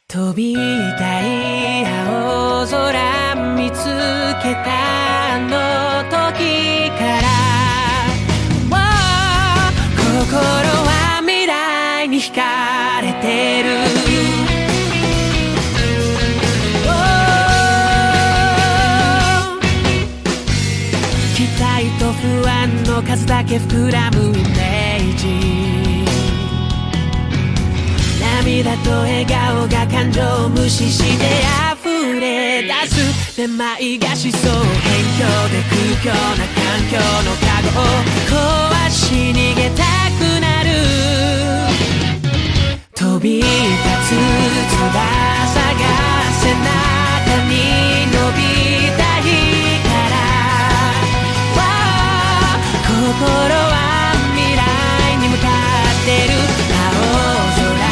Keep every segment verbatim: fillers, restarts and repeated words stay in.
飛びたい青空見つけたあの時から、oh、心は未来に惹かれてる、oh、期待と不安の数だけ膨らむイメージ、涙と笑顔が感情を無視して溢れ出す、めまいがしそう辺境で空虚な環境の籠を壊し逃げたくなる、飛び立つ翼が背中に伸びたいから、wow、心は未来に向かってる、青空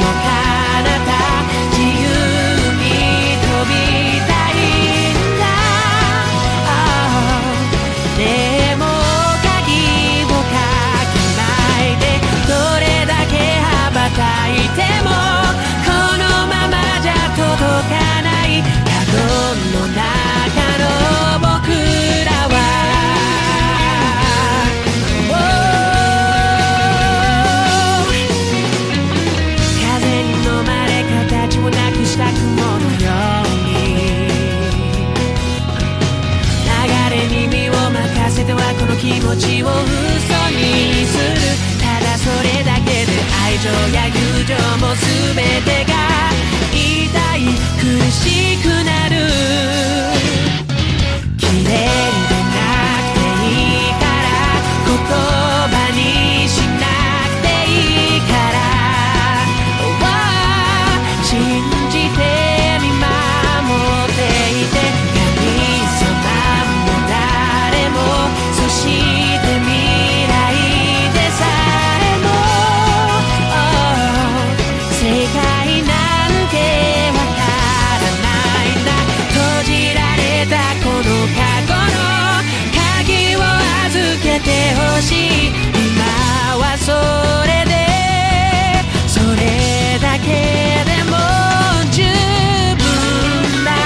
気持ちを嘘にする、ただそれだけで愛情や友情も全てが痛い苦しくなる、綺麗でなくていいから言葉にしなくていいから、oh、信じて見守っていて、そして未来でさえも、oh、世界なんてわからないんだ、閉じられたこの過去の鍵を預けてほしい、今はそれでそれだけでも十分だ、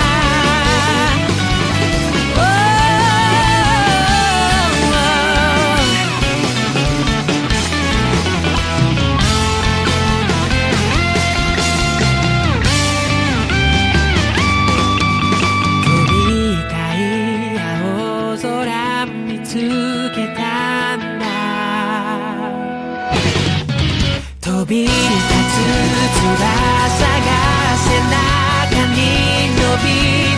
飛び立つ翼が背中に伸び